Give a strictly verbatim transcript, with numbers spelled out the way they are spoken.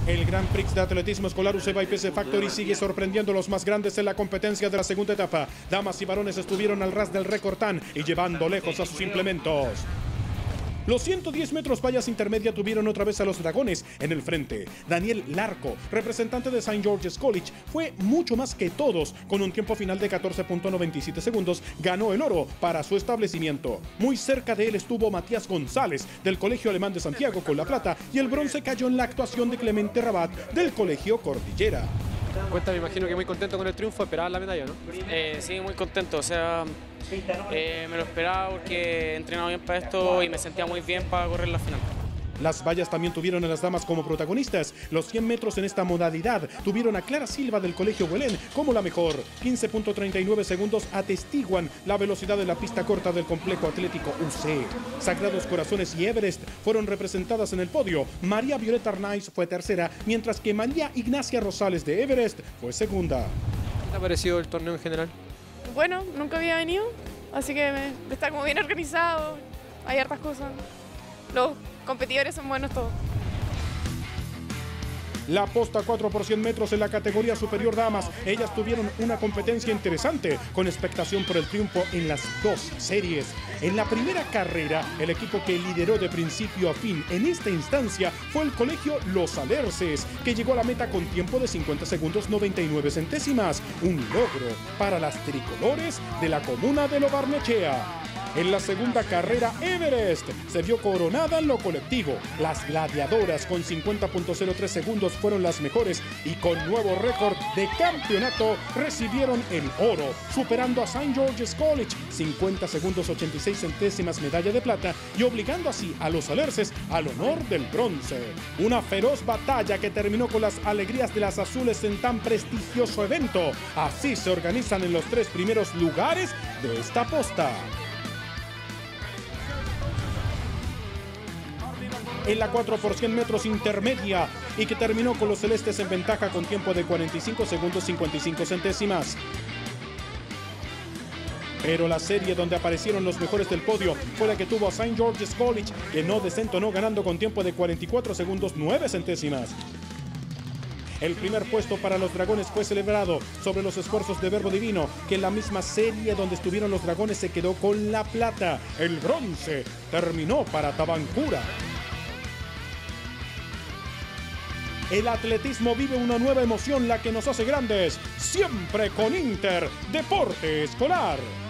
El Grand Prix de Atletismo Escolar U C B y P S Factory sigue sorprendiendo a los más grandes en la competencia de la segunda etapa. Damas y varones estuvieron al ras del récord TAN y llevando lejos a sus implementos. Los ciento diez metros vallas intermedia tuvieron otra vez a los dragones en el frente. Daniel Larco, representante de Saint George's College, fue mucho más que todos. Con un tiempo final de catorce punto noventa y siete segundos, ganó el oro para su establecimiento. Muy cerca de él estuvo Matías González, del Colegio Alemán de Santiago, con la plata, y el bronce cayó en la actuación de Clemente Rabat, del Colegio Cordillera. Cuenta, me imagino que muy contento con el triunfo, esperaba la medalla, ¿no? Eh, sí, muy contento, o sea, eh, me lo esperaba porque he entrenado bien para esto y me sentía muy bien para correr la final. Las vallas también tuvieron a las damas como protagonistas. Los cien metros en esta modalidad tuvieron a Clara Silva del Colegio Huelén como la mejor. quince punto treinta y nueve segundos atestiguan la velocidad de la pista corta del complejo atlético U C. Sagrados Corazones y Everest fueron representadas en el podio. María Violeta Arnaiz fue tercera, mientras que María Ignacia Rosales de Everest fue segunda. ¿Qué te ha parecido el torneo en general? Bueno, nunca había venido, así que me, está como bien organizado, hay hartas cosas. Los competidores son buenos todos. La posta cuatro por cien metros en la categoría superior damas. Ellas tuvieron una competencia interesante, con expectación por el triunfo en las dos series. En la primera carrera, el equipo que lideró de principio a fin en esta instancia fue el Colegio Los Alerces, que llegó a la meta con tiempo de cincuenta segundos noventa y nueve centésimas. Un logro para las tricolores de la comuna de Lo Barnechea. En la segunda carrera, Everest se vio coronada en lo colectivo. Las gladiadoras con cincuenta punto cero tres segundos fueron las mejores y con nuevo récord de campeonato recibieron el oro, superando a Saint George's College, cincuenta segundos ochenta y seis centésimas medalla de plata, y obligando así a los alerces al honor del bronce. Una feroz batalla que terminó con las alegrías de las azules en tan prestigioso evento. Así se organizan en los tres primeros lugares de esta posta. En la cuatro por cien metros intermedia y que terminó con los celestes en ventaja con tiempo de cuarenta y cinco segundos cincuenta y cinco centésimas. Pero la serie donde aparecieron los mejores del podio fue la que tuvo a Saint George's College, que no desentonó ganando con tiempo de cuarenta y cuatro segundos nueve centésimas. El primer puesto para los dragones fue celebrado sobre los esfuerzos de Verbo Divino, que en la misma serie donde estuvieron los dragones se quedó con la plata. El bronce terminó para Tabancura. El atletismo vive una nueva emoción, la que nos hace grandes, siempre con Inter Deporte Escolar.